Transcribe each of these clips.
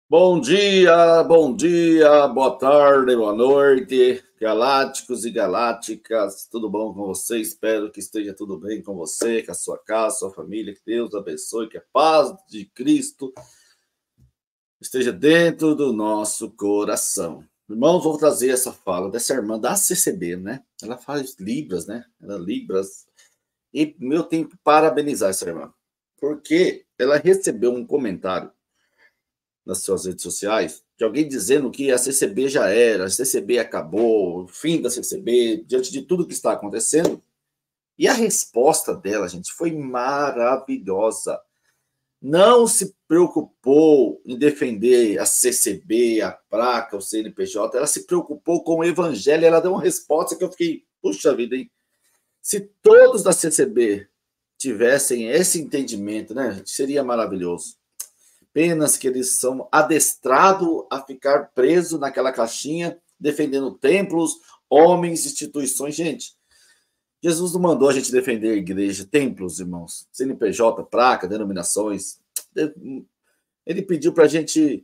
Bom dia, boa tarde, boa noite, galácticos e galácticas, tudo bom com você? Espero que esteja tudo bem com você, com a sua casa, sua família, que Deus abençoe, que a paz de Cristo esteja dentro do nosso coração. Irmãos, vou trazer essa fala dessa irmã da CCB, né? Ela faz Libras, né? Ela Libras. E eu tenho que parabenizar essa irmã, porque ela recebeu um comentário nas suas redes sociais, de alguém dizendo que a CCB já era, a CCB acabou, o fim da CCB, diante de tudo que está acontecendo. E a resposta dela, gente, foi maravilhosa. Não se preocupou em defender a CCB, a placa, o CNPJ, ela se preocupou com o evangelho, ela deu uma resposta que eu fiquei, puxa vida, hein? Se todos da CCB tivessem esse entendimento, né, seria maravilhoso. Apenas que eles são adestrados a ficar presos naquela caixinha, defendendo templos, homens, instituições. Gente, Jesus não mandou a gente defender a igreja, templos, irmãos, CNPJ, placa, denominações. Ele pediu para a gente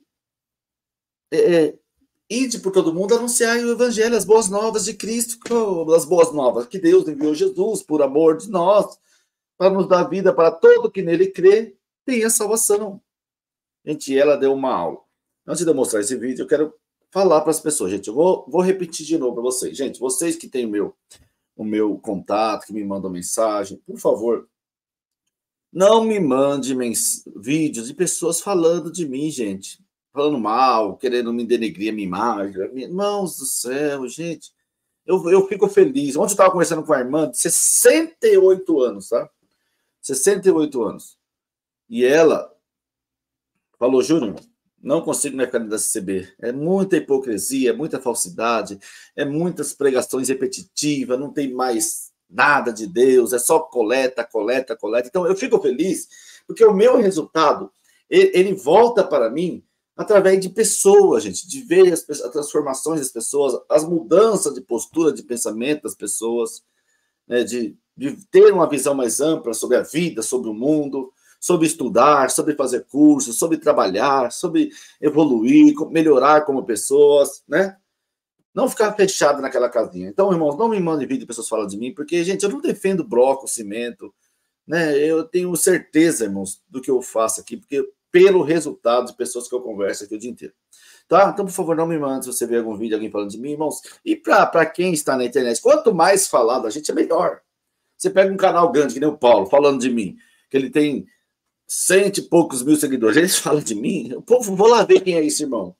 ir por todo mundo, anunciar o evangelho, as boas novas de Cristo, as boas novas que Deus enviou Jesus por amor de nós, para nos dar vida para todo que nele crê, tem a salvação. Gente, ela deu uma aula. Antes de eu mostrar esse vídeo, eu quero falar para as pessoas. Gente, eu vou repetir de novo para vocês. Gente, vocês que têm o meu contato, que me mandam mensagem, por favor, não me mande vídeos de pessoas falando de mim, gente. Falando mal, querendo me denegrir a minha imagem. Irmãos do céu, gente. Eu fico feliz. Ontem eu estava conversando com a irmã de 68 anos, tá? 68 anos. E ela falou, Júnior, não consigo me candidatar a CCB. É muita hipocrisia, é muita falsidade, é muitas pregações repetitivas, não tem mais nada de Deus, é só coleta, coleta, coleta. Então, eu fico feliz, porque o meu resultado, ele volta para mim através de pessoas, gente, de ver as transformações das pessoas, as mudanças de postura, de pensamento das pessoas, né, de ter uma visão mais ampla sobre a vida, sobre o mundo, sobre estudar, sobre fazer cursos, sobre trabalhar, sobre evoluir, melhorar como pessoas, né? Não ficar fechado naquela casinha. Então, irmãos, não me mandem vídeo de pessoas falando de mim, porque, gente, eu não defendo bloco, cimento, né? Eu tenho certeza, irmãos, do que eu faço aqui, porque pelo resultado de pessoas que eu converso aqui o dia inteiro. Tá? Então, por favor, não me mande se você ver algum vídeo, alguém falando de mim, irmãos. E para quem está na internet, quanto mais falar da gente, é melhor. Você pega um canal grande, que nem o Paulo, falando de mim, que ele tem 100 e poucos mil seguidores, eles falam de mim, o povo, vou lá ver quem é esse irmão.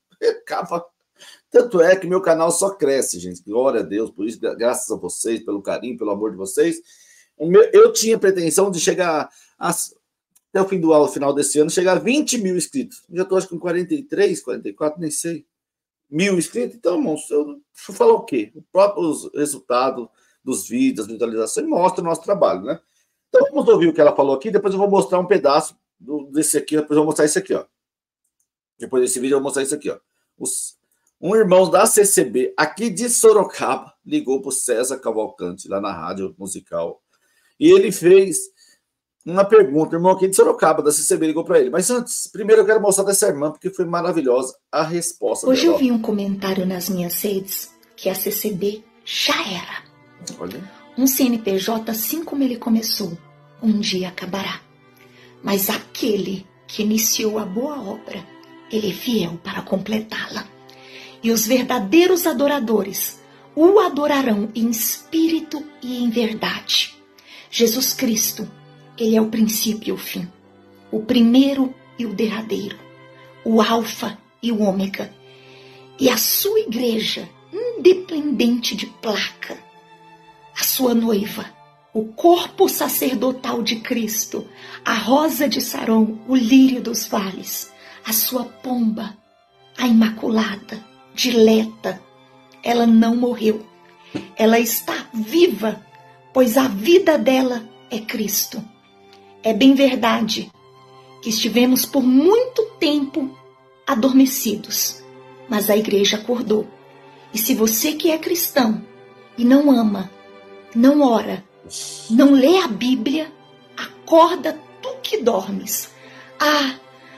Tanto é que meu canal só cresce, gente, glória a Deus, por isso, graças a vocês, pelo carinho, pelo amor de vocês. Eu tinha pretensão de chegar até o final desse ano, chegar a 20 mil inscritos. Já estou acho que com 43, 44, nem sei, mil inscritos. Então, irmãos, eu falar o quê? O próprio resultado dos vídeos, das visualizações, mostra o nosso trabalho, né? Então, vamos ouvir o que ela falou aqui, depois eu vou mostrar um pedaço desse aqui, depois eu vou mostrar isso aqui, ó. Depois desse vídeo eu vou mostrar isso aqui, ó. Um irmão da CCB, aqui de Sorocaba, ligou para o César Cavalcante, lá na rádio musical, e ele fez uma pergunta, o irmão aqui de Sorocaba, da CCB, ligou para ele. Mas antes, primeiro eu quero mostrar dessa irmã, porque foi maravilhosa a resposta Hoje dela. Eu vi um comentário nas minhas redes que a CCB já era. Olha. Um CNPJ, assim como ele começou, um dia acabará. Mas aquele que iniciou a boa obra, ele é fiel para completá-la. E os verdadeiros adoradores o adorarão em espírito e em verdade. Jesus Cristo, ele é o princípio e o fim, o primeiro e o derradeiro, o alfa e o ômega. E a sua igreja, independente de placa, a sua noiva, o corpo sacerdotal de Cristo, a rosa de Saron, o lírio dos vales, a sua pomba, a imaculada, dileta, ela não morreu. Ela está viva, pois a vida dela é Cristo. É bem verdade que estivemos por muito tempo adormecidos, mas a igreja acordou. E se você que é cristão e não ama, não ora, não lê a Bíblia, acorda tu que dormes. Ah,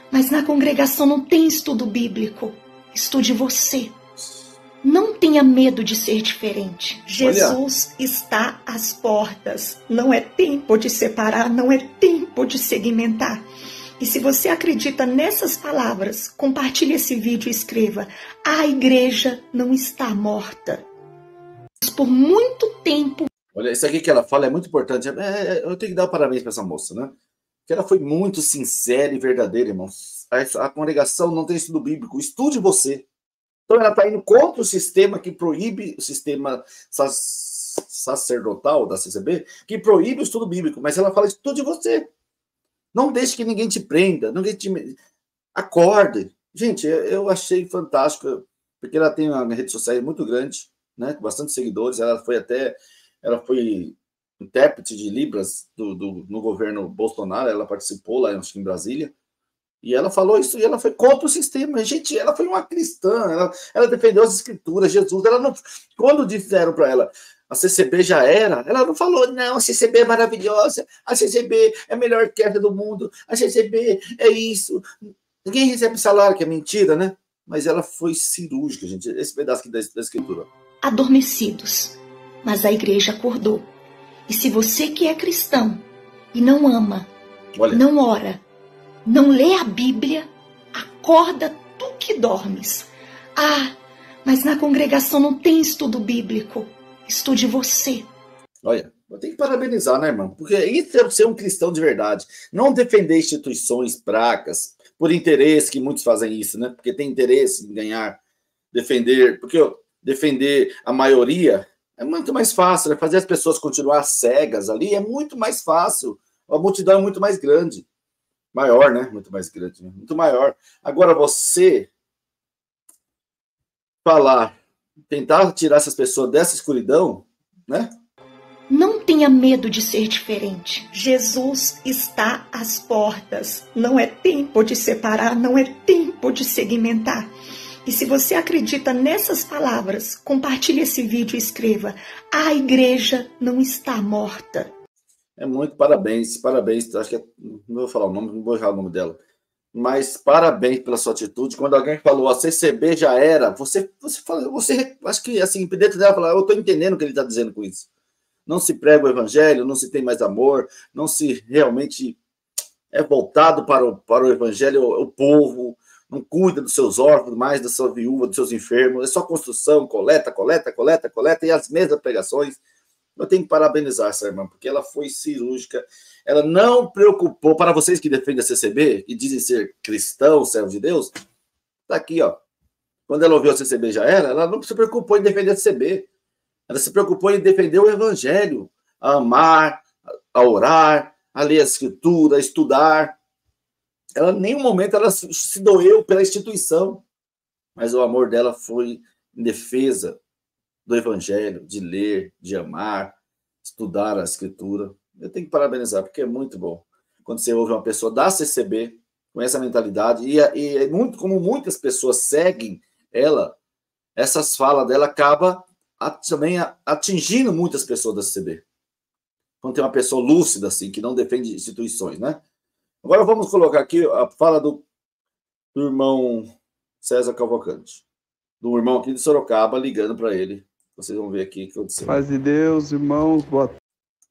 Mas na congregação não tem estudo bíblico. Estude você. Não tenha medo de ser diferente. Jesus está às portas. Não é tempo de separar, não é tempo de segmentar. E se você acredita nessas palavras, compartilhe esse vídeo e escreva: a igreja não está morta. Por muito tempo. Olha, isso aqui que ela fala é muito importante. Eu tenho que dar parabéns para essa moça, né? Que ela foi muito sincera e verdadeira, irmãos. A congregação não tem estudo bíblico. Estude você. Então ela está indo contra o sistema que proíbe, o sistema sacerdotal da CCB, que proíbe o estudo bíblico. Mas ela fala: estude você. Não deixe que ninguém te prenda. Acorde. Gente, eu achei fantástico, porque ela tem uma rede social muito grande, né, com bastante seguidores. Ela foi intérprete de Libras no governo Bolsonaro. Ela participou lá, acho que em Brasília. E ela falou isso, e ela foi contra o sistema. Gente, ela foi uma cristã, ela defendeu as escrituras, Jesus. Ela não, quando disseram para ela, a CCB já era, ela não falou: não, a CCB é maravilhosa, a CCB é a melhor orquestra do mundo, a CCB é isso. Ninguém recebe salário, que é mentira, né? Mas ela foi cirúrgica, gente. Esse pedaço aqui da escritura. Adormecidos, mas a igreja acordou. E se você que é cristão e não ama, não ora, não lê a Bíblia, acorda tu que dormes. Ah, mas na congregação não tem estudo bíblico. Estude você. Olha, eu tenho que parabenizar, né, irmão? Porque isso é ser um cristão de verdade. Não defender instituições fracas por interesse, que muitos fazem isso, né? Porque tem interesse em ganhar, defender a maioria é muito mais fácil, né? Fazer as pessoas continuar cegas ali é muito mais fácil. A multidão é muito mais grande. Maior, né? Muito mais grande, né? Muito maior. Agora, você tentar tirar essas pessoas dessa escuridão, né? Não tenha medo de ser diferente. Jesus está às portas. Não é tempo de separar, não é tempo de segmentar. E se você acredita nessas palavras, compartilhe esse vídeo e escreva: a igreja não está morta. É muito parabéns. Acho que não vou falar o nome, não vou errar o nome dela. Mas parabéns pela sua atitude. Quando alguém falou: a CCB já era, você acho que assim, dentro dela, falar: eu estou entendendo o que ele está dizendo com isso. Não se prega o evangelho, não se tem mais amor, não se realmente é voltado para o evangelho, o povo, não cuida dos seus órfãos, mais da sua viúva, dos seus enfermos, é só construção, coleta, e as mesmas pregações. Eu tenho que parabenizar essa irmã, porque ela foi cirúrgica, ela não preocupou. Para vocês que defendem a CCB e dizem ser cristãos, servos de Deus, tá aqui, ó. Quando ela ouviu a CCB já era, ela não se preocupou em defender a CCB. Ela se preocupou em defender o evangelho, a amar, a orar, a ler a escritura, a estudar. Ela, em nenhum momento, ela se doeu pela instituição, mas o amor dela foi em defesa do evangelho, de ler, de amar, estudar a escritura. Eu tenho que parabenizar, porque é muito bom quando você ouve uma pessoa da CCB com essa mentalidade, e muito, como muitas pessoas seguem ela, essas falas dela acabam também atingindo muitas pessoas da CCB. Quando tem uma pessoa lúcida, assim, que não defende instituições, né? Agora vamos colocar aqui a fala do irmão César Cavalcante, do irmão aqui de Sorocaba, ligando para ele. Vocês vão ver aqui o que aconteceu. Paz de Deus, irmãos, boa tarde.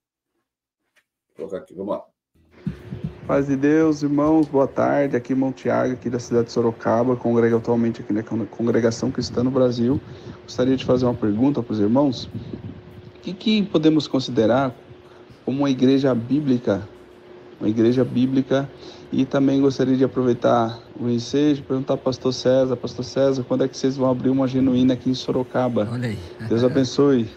Vou colocar aqui, vamos lá. Paz de Deus, irmãos, boa tarde. Aqui Monte Tiago, aqui da cidade de Sorocaba, congrego atualmente aqui na Congregação Cristã no Brasil. Gostaria de fazer uma pergunta para os irmãos. O que podemos considerar como uma igreja bíblica? Uma igreja bíblica. E também gostaria de aproveitar o ensejo, perguntar para o Pastor César, quando é que vocês vão abrir uma genuína aqui em Sorocaba? Olha aí. Deus abençoe.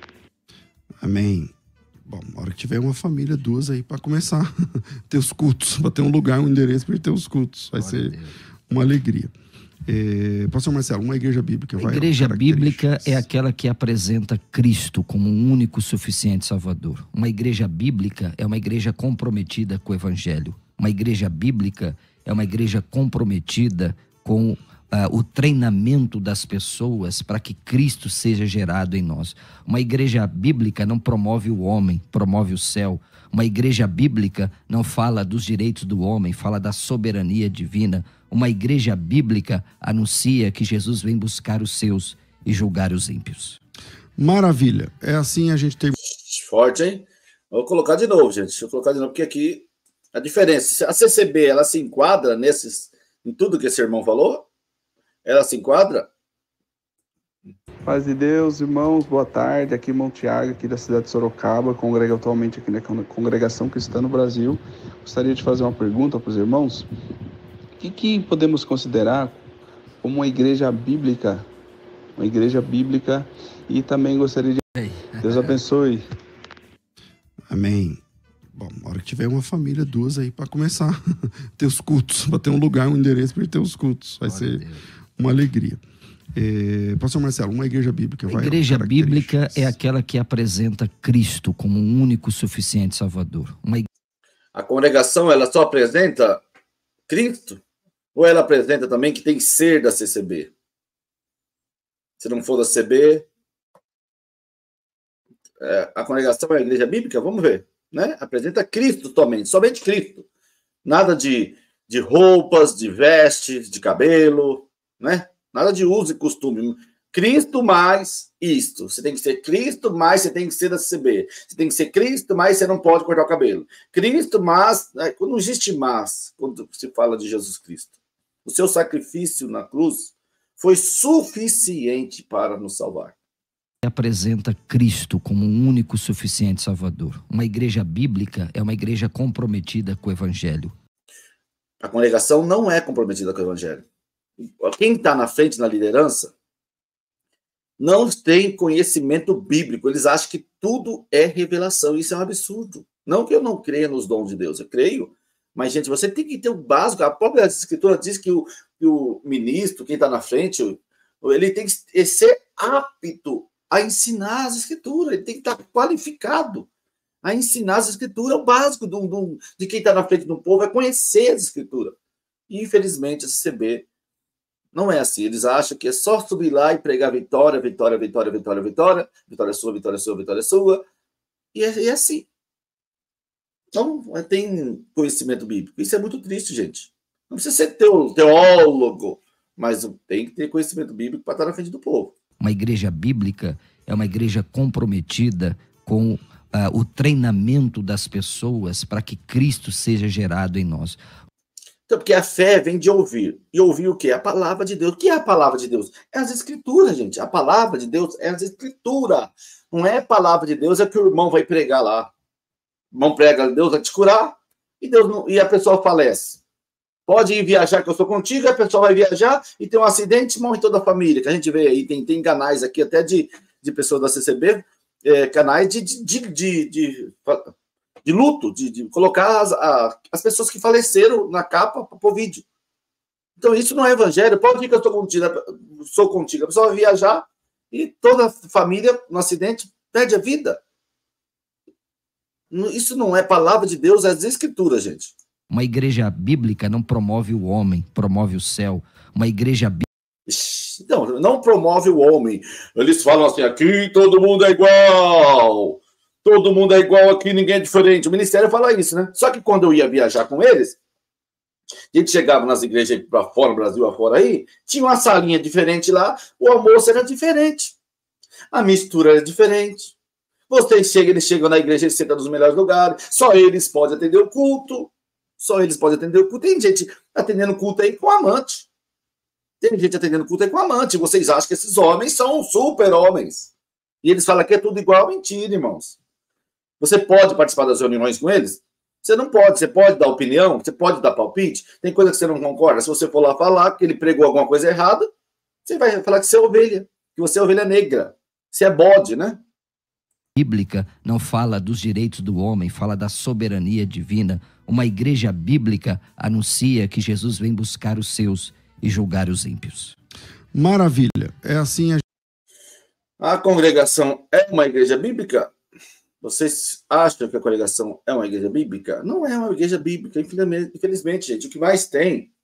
Amém. Bom, na hora que tiver uma família, duas aí para começar a ter os cultos, para ter um lugar, um endereço para ter os cultos. Vai ser uma alegria. Pastor Marcelo, uma igreja bíblica vai... A igreja bíblica é aquela que apresenta Cristo como um único suficiente Salvador. Uma igreja bíblica é uma igreja comprometida com o Evangelho. Uma igreja bíblica é uma igreja comprometida com o treinamento das pessoas para que Cristo seja gerado em nós. Uma igreja bíblica não promove o homem, promove o céu. Uma igreja bíblica não fala dos direitos do homem, fala da soberania divina. Uma igreja bíblica anuncia que Jesus vem buscar os seus e julgar os ímpios. Maravilha. É assim a gente tem... Forte, hein? Vou colocar de novo, gente. Deixa eu colocar de novo, porque aqui a diferença. A CCB, ela se enquadra em tudo que esse irmão falou? Ela se enquadra? Paz de Deus, irmãos, boa tarde. Aqui Monte Tiago, aqui da cidade de Sorocaba, congrego atualmente aqui na Congregação Cristã no Brasil. Gostaria de fazer uma pergunta para os irmãos. O que podemos considerar como uma igreja bíblica? Uma igreja bíblica, e também gostaria de... Deus abençoe. Amém. Bom, na hora que tiver uma família, duas aí para começar a ter os cultos, para ter um lugar, um endereço para ter os cultos. Vai ser uma alegria. Pastor Marcelo, uma igreja bíblica vai... A igreja bíblica é aquela que apresenta Cristo como um único suficiente Salvador. A congregação, ela só apresenta Cristo? Ou ela apresenta também que tem que ser da CCB? Se não for da CB, a congregação é a igreja bíblica? Vamos ver, né? Apresenta Cristo somente Cristo. Nada de roupas, de vestes, de cabelo, né? Nada de uso e costume. Cristo mais isto. Você tem que ser Cristo, mais você tem que ser da CCB. Você tem que ser Cristo, mais você não pode cortar o cabelo. Cristo, mas... Não existe mais quando se fala de Jesus Cristo. O seu sacrifício na cruz foi suficiente para nos salvar. Apresenta Cristo como um único suficiente Salvador. Uma igreja bíblica é uma igreja comprometida com o Evangelho. A congregação não é comprometida com o Evangelho. Quem está na frente, na liderança, não tem conhecimento bíblico. Eles acham que tudo é revelação. Isso é um absurdo. Não que eu não creia nos dons de Deus, eu creio. Mas, gente, você tem que ter o básico. A própria Escritura diz que o ministro, quem está na frente, ele tem que ser apto a ensinar as Escrituras. Ele tem que estar qualificado a ensinar as Escrituras. O básico de quem está na frente do povo é conhecer as Escrituras. E, infelizmente, a CCB não é assim. Eles acham que é só subir lá e pregar vitória, vitória, vitória, vitória, vitória. Vitória sua, vitória sua, vitória sua. E é assim. Não tem conhecimento bíblico. Isso é muito triste, gente. Não precisa ser teólogo, mas tem que ter conhecimento bíblico para estar na frente do povo. Uma igreja bíblica é uma igreja comprometida com o treinamento das pessoas para que Cristo seja gerado em nós. Então, porque a fé vem de ouvir. E ouvir o quê? A palavra de Deus. O que é a palavra de Deus? É as Escrituras, gente. A palavra de Deus é as Escrituras. Não é a palavra de Deus, é que o irmão vai pregar lá. O irmão prega, Deus vai te curar, e a pessoa falece. Pode ir viajar, que eu sou contigo, a pessoa vai viajar e tem um acidente, morre toda a família, que a gente vê aí, tem canais aqui até de pessoas da CCB, canais de luto, de colocar as pessoas que faleceram na capa para o vídeo. Então isso não é evangelho. Pode ir que eu sou contigo. A pessoa vai viajar e toda a família no acidente perde a vida. Isso não é palavra de Deus, é as Escrituras, gente. Uma igreja bíblica não promove o homem, promove o céu. Uma igreja bíblica... Não, não promove o homem. Eles falam assim, aqui todo mundo é igual. Todo mundo é igual aqui, ninguém é diferente. O ministério fala isso, né? Só que quando eu ia viajar com eles, a gente chegava nas igrejas para fora, no Brasil afora aí, tinha uma salinha diferente lá, o almoço era diferente. A mistura era diferente. Eles chegam na igreja, eles sentam nos melhores lugares, só eles podem atender o culto. Só eles podem atender o culto. Tem gente atendendo o culto aí com amante. Tem gente atendendo o culto aí com amante. Vocês acham que esses homens são super-homens. E eles falam que é tudo igual. Mentira, irmãos. Você pode participar das reuniões com eles? Você não pode. Você pode dar opinião, você pode dar palpite. Tem coisa que você não concorda. Se você for lá falar que ele pregou alguma coisa errada, você vai falar que você é ovelha. Que você é ovelha negra. Você é bode, né? Bíblica não fala dos direitos do homem, fala da soberania divina. Uma igreja bíblica anuncia que Jesus vem buscar os seus e julgar os ímpios. Maravilha. É assim a congregação é uma igreja bíblica? Vocês acham que a congregação é uma igreja bíblica? Não é uma igreja bíblica, infelizmente, gente. O que mais tem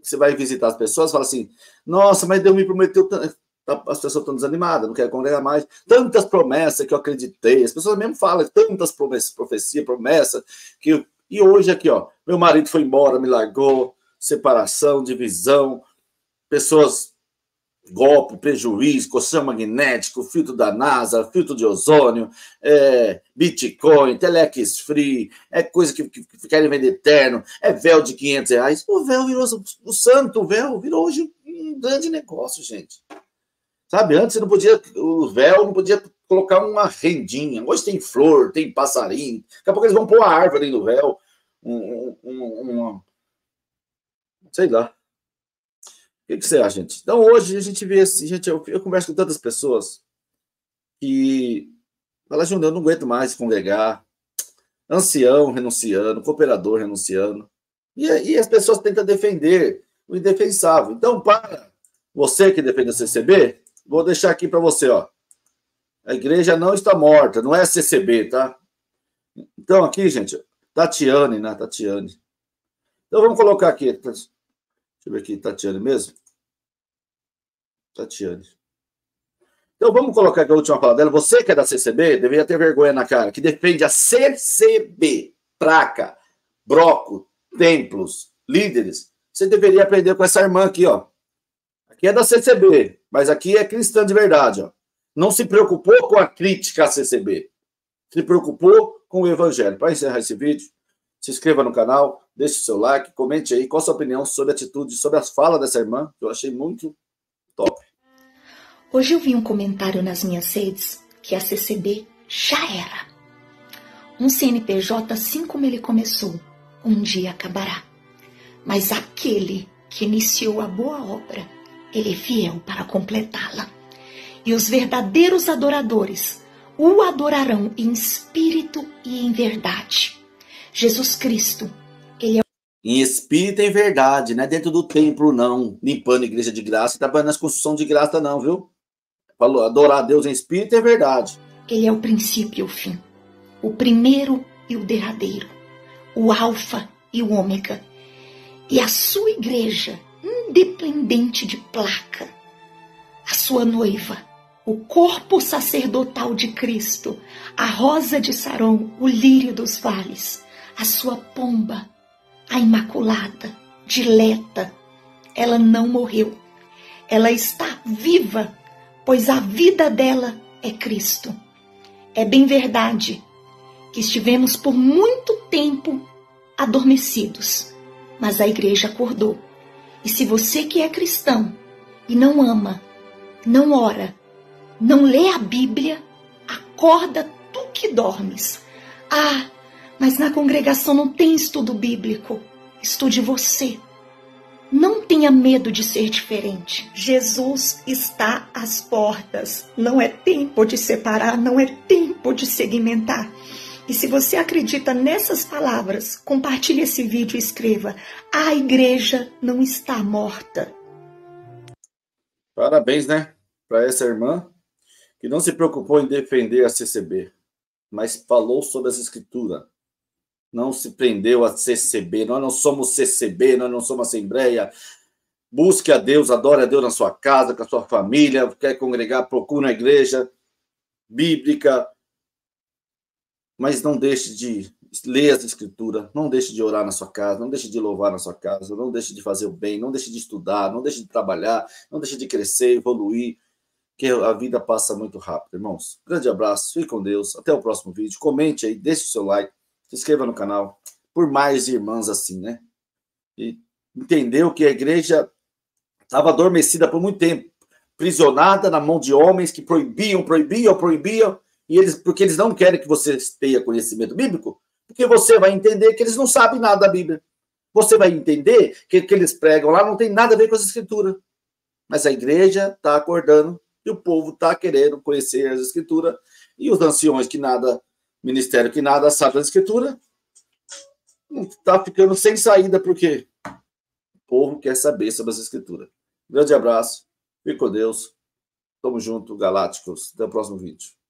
você vai visitar as pessoas, fala assim, nossa, mas Deus me prometeu tanto. As pessoas estão desanimadas, não querem congregar mais. Tantas promessas que eu acreditei. As pessoas mesmo falam, tantas promessas, profecia, promessa. E hoje aqui, ó, meu marido foi embora, me largou, separação, divisão, pessoas, golpe, prejuízo, colchão magnético, filtro da NASA, filtro de ozônio, Bitcoin, Telex Free, coisa que querem vender eterno, véu de R$500. O véu virou, o santo véu virou hoje um grande negócio, gente. Sabe, antes não podia, o véu não podia colocar uma rendinha. Hoje tem flor, tem passarinho. Daqui a pouco eles vão pôr uma árvore no véu. Sei lá. O que você acha, gente? Então, hoje a gente vê assim, gente, eu converso com tantas pessoas que falam, Júnior, eu não aguento mais congregar. Ancião renunciando, cooperador renunciando. E as pessoas tentam defender o indefensável. Então, para você que defende a CCB, vou deixar aqui para você, ó. A igreja não está morta, não é CCB, tá? Então, aqui, gente, Tatiane, né? Tatiane. Então, vamos colocar aqui. Deixa eu ver aqui, Tatiane mesmo. Tatiane. Então, vamos colocar aqui a última fala dela. Você que é da CCB, deveria ter vergonha na cara, que defende a CCB, Praca, Broco, Templos, líderes. Você deveria aprender com essa irmã aqui, ó. Aqui é da CCB, mas aqui é cristã de verdade, ó. Não se preocupou com a crítica à CCB. Se preocupou com o evangelho. Para encerrar esse vídeo, se inscreva no canal, deixe o seu like, comente aí qual a sua opinião sobre a atitude, sobre as falas dessa irmã, que eu achei muito top. Hoje eu vi um comentário nas minhas redes que a CCB já era. Um CNPJ, assim como ele começou, um dia acabará. Mas aquele que iniciou a boa obra, ele é fiel para completá-la. E os verdadeiros adoradores o adorarão em espírito e em verdade. Jesus Cristo, ele é em espírito e em verdade, não é dentro do templo, não. Limpando a igreja de graça, trabalhando nas construções de graça, não, viu? Falou, adorar a Deus em espírito e em verdade. Ele é o princípio e o fim, o primeiro e o derradeiro, o alfa e o ômega. E a sua igreja, independente de placa, a sua noiva, o corpo sacerdotal de Cristo, a rosa de Saron, o lírio dos vales, a sua pomba, a imaculada, dileta, ela não morreu. Ela está viva, pois a vida dela é Cristo. É bem verdade que estivemos por muito tempo adormecidos, mas a igreja acordou. E se você que é cristão e não ama, não ora, não lê a Bíblia, acorda tu que dormes. Ah, mas na congregação não tem estudo bíblico. Estude você. Não tenha medo de ser diferente. Jesus está às portas. Não é tempo de separar, não é tempo de segmentar. E se você acredita nessas palavras, compartilhe esse vídeo e escreva: a igreja não está morta. Parabéns, né? Para essa irmã que não se preocupou em defender a CCB, mas falou sobre as escrituras. Não se prendeu a CCB. Nós não somos CCB, nós não somos Assembleia. Busque a Deus, adore a Deus na sua casa, com a sua família. Quer congregar, procure uma igreja bíblica. Mas não deixe de ler as escrituras, não deixe de orar na sua casa, não deixe de louvar na sua casa, não deixe de fazer o bem, não deixe de estudar, não deixe de trabalhar, não deixe de crescer, evoluir, que a vida passa muito rápido, irmãos. Grande abraço, fique com Deus, até o próximo vídeo. Comente aí, deixe o seu like, se inscreva no canal, por mais irmãs assim, né? E entendeu que a igreja estava adormecida por muito tempo, prisionada na mão de homens que proibiam, e porque eles não querem que você tenha conhecimento bíblico, porque você vai entender que eles não sabem nada da Bíblia. Você vai entender que o que eles pregam lá não tem nada a ver com as escrituras. Mas a igreja está acordando e o povo está querendo conhecer as escrituras, e os anciões que nada, ministério que nada sabe das escrituras, está ficando sem saída, porque o povo quer saber sobre as escrituras. Grande abraço, fique com Deus, tamo junto, Galácticos, até o próximo vídeo.